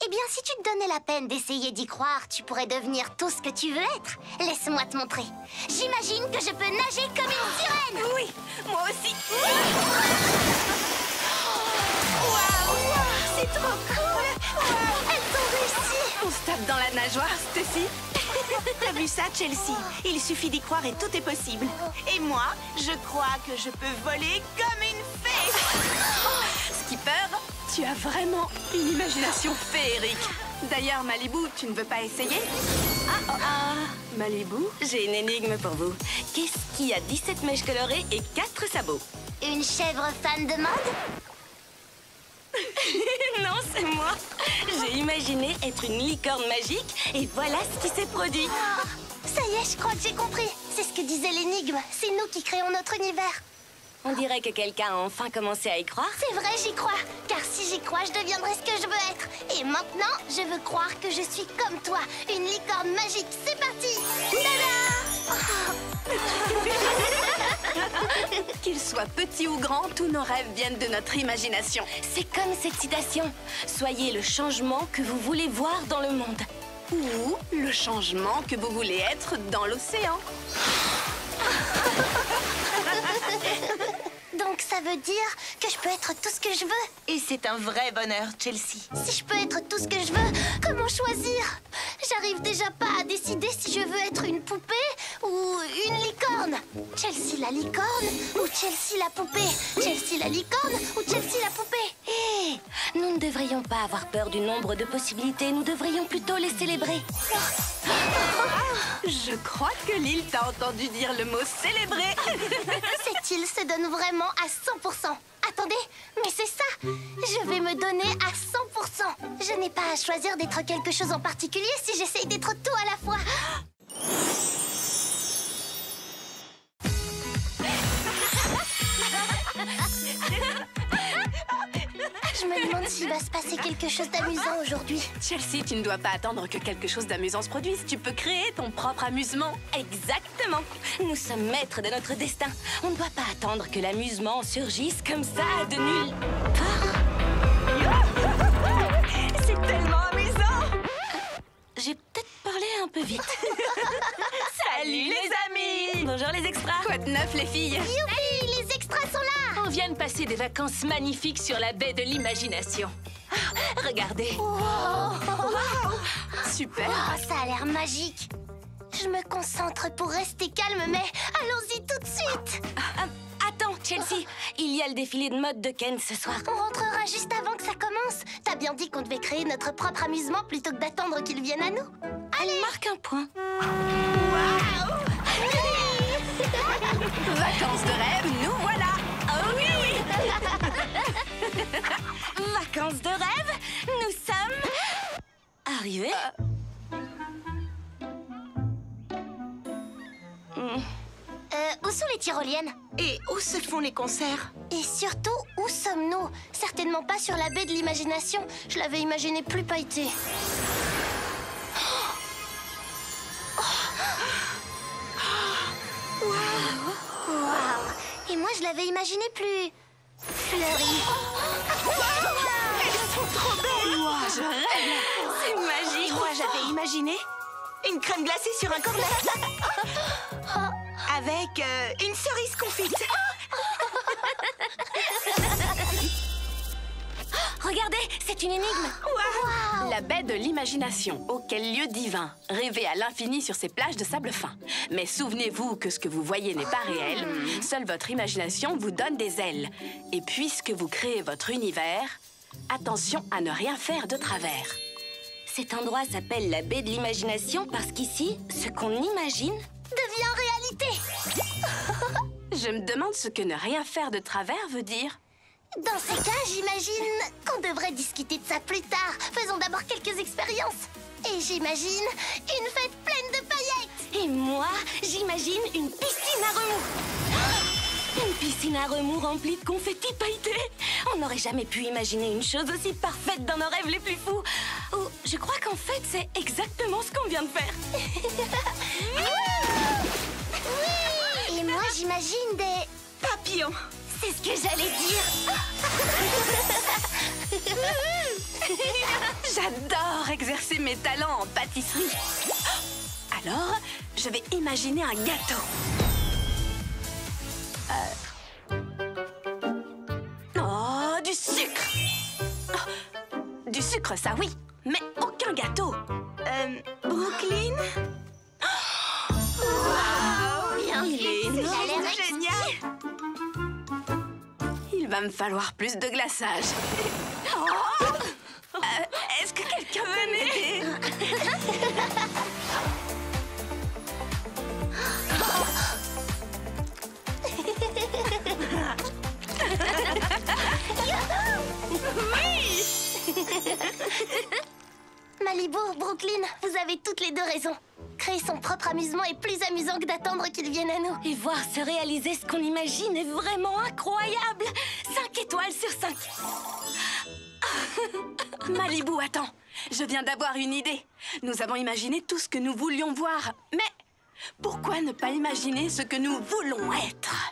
Eh bien, si tu te donnais la peine d'essayer d'y croire, tu pourrais devenir tout ce que tu veux être. Laisse-moi te montrer. J'imagine que je peux nager comme une sirène. Oui, moi aussi. Waouh, c'est trop cool. Elles ont réussi. On se tape dans la nageoire, Stacy. T'as vu ça, Chelsea? Il suffit d'y croire et tout est possible. Et moi, je crois que je peux voler comme une fée. Skipper, tu as vraiment une imagination féerique. D'ailleurs, Malibu, tu ne veux pas essayer? Malibu, j'ai une énigme pour vous. Qu'est-ce qui a 17 mèches colorées et 4 sabots? Une chèvre fan de mode? Non, c'est moi. J'ai imaginé être une licorne magique et voilà ce qui s'est produit. Ça y est, je crois que j'ai compris. C'est ce que disait l'énigme. C'est nous qui créons notre univers. On dirait que quelqu'un a enfin commencé à y croire. C'est vrai, j'y crois. Car si j'y crois, je deviendrai ce que je veux être. Et maintenant, je veux croire que je suis comme toi, une licorne magique. C'est parti! Qu'ils soient petits ou grands, tous nos rêves viennent de notre imagination. C'est comme cette citation. Soyez le changement que vous voulez voir dans le monde. Ou le changement que vous voulez être dans l'océan. Donc ça veut dire que je peux être tout ce que je veux. Et c'est un vrai bonheur, Chelsea. Si je peux être tout ce que je veux, comment choisir? J'arrive déjà pas à décider si je veux être une poupée ou une licorne. Chelsea la licorne ou Chelsea la poupée? Chelsea la licorne ou Chelsea la poupée? Hé, nous ne devrions pas avoir peur du nombre de possibilités. Nous devrions plutôt les célébrer. Je crois que Lille t'a entendu dire le mot célébrer. Cette île se donne vraiment à 100%. Attendez, mais c'est ça. Je vais me donner à 100%. Je n'ai pas à choisir d'être quelque chose en particulier si j'essaye d'être tout à la fois. Je me demande s'il va se passer quelque chose d'amusant aujourd'hui. Chelsea, tu ne dois pas attendre que quelque chose d'amusant se produise. Tu peux créer ton propre amusement. Exactement. Nous sommes maîtres de notre destin. On ne doit pas attendre que l'amusement surgisse comme ça de nulle part. C'est tellement amusant. J'ai peut-être parlé un peu vite. Salut les amis. Bonjour les extras. Quoi de neuf les filles? Youpi, les extras sont là. On vient de passer des vacances magnifiques sur la baie de l'imagination. Regardez. Super. Oh, ça a l'air magique. Je me concentre pour rester calme, mais allons-y tout de suite. Attends, Chelsea, il y a le défilé de mode de Ken ce soir. On rentrera juste avant que ça commence. T'as bien dit qu'on devait créer notre propre amusement plutôt que d'attendre qu'il vienne à nous. Allez, marque un point. Vacances de rêve, nous voilà. Oh oui, Vacances de rêve, nous sommes arrivés. Où sont les tyroliennes? Et où se font les concerts? Et surtout, où sommes-nous? Certainement pas sur la baie de l'imagination. Je l'avais imaginé plus pailletée. Waouh! Et moi, je l'avais imaginé plus fleuri. Elles sont trop belles! Je rêve. C'est magique. Moi, j'avais imaginé Une crème glacée sur un cornet. Avec une cerise confite. Regardez, c'est une énigme. Waouh! La baie de l'imagination, auquel lieu divin, rêvé à l'infini sur ces plages de sable fin. Mais souvenez-vous que ce que vous voyez n'est pas réel, seule votre imagination vous donne des ailes. Et puisque vous créez votre univers, attention à ne rien faire de travers. Cet endroit s'appelle la baie de l'imagination parce qu'ici, ce qu'on imagine Devient réalité! Je me demande ce que ne rien faire de travers veut dire. Dans ces cas, j'imagine qu'on devrait discuter de ça plus tard. Faisons d'abord quelques expériences. Et j'imagine une fête pleine de paillettes. Et moi, j'imagine une piscine à remous. Une piscine à remous remplie de confettis pailletés. On n'aurait jamais pu imaginer une chose aussi parfaite dans nos rêves les plus fous. Oh, je crois qu'en fait, c'est exactement ce qu'on vient de faire. Et moi, j'imagine des... Papillon. C'est ce que j'allais dire. J'adore exercer mes talents en pâtisserie. Alors, je vais imaginer un gâteau. Oh, du sucre! Oh, du sucre, ça oui, mais aucun gâteau. Brooklyn? Bien Il vu. est énorme. Ça a l'air Génial! Il va me falloir plus de glaçage. Oh! Est-ce que quelqu'un peut m'aider? Malibu, Brooklyn, vous avez toutes les deux raison. Créer son propre amusement est plus amusant que d'attendre qu'il vienne à nous. Et voir se réaliser ce qu'on imagine est vraiment incroyable. 5 étoiles sur 5. Malibu, attends. Je viens d'avoir une idée. Nous avons imaginé tout ce que nous voulions voir. Mais pourquoi ne pas imaginer ce que nous voulons être?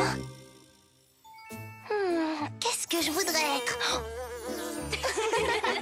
Qu'est-ce que je voudrais être?